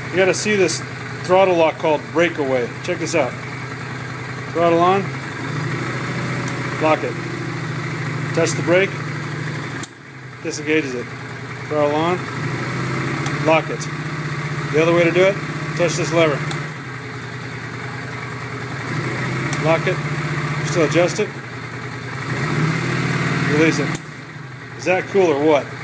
You got to see this throttle lock called breakaway. Check this out. Throttle on, lock it. Touch the brake, disengages it. Throttle on, lock it. The other way to do it, touch this lever. Lock it, still adjust it, release it. Is that cool or what?